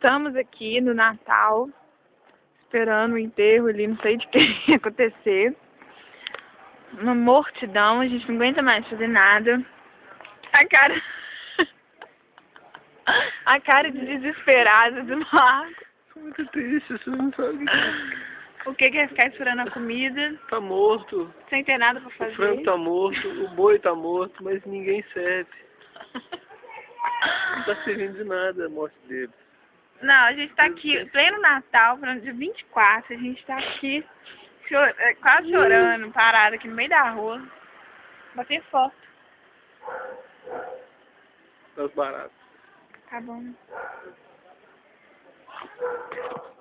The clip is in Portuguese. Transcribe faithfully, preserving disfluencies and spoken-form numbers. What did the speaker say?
Estamos aqui no Natal, esperando o enterro ali, não sei de quem acontecer. Uma mortidão, a gente não aguenta mais fazer nada. A cara... A cara de desesperada do Marco. Muito triste, você não sabe. O que que é ficar esperando a comida? Tá morto. Sem ter nada pra fazer. O frango tá morto, o boi tá morto, mas ninguém serve. Não tá servindo de nada a morte dele. Não, a gente tá aqui, pleno Natal, dia vinte e quatro, a gente tá aqui chor... quase chorando, parado aqui no meio da rua. Bater foto. Das baratas. Tá bom.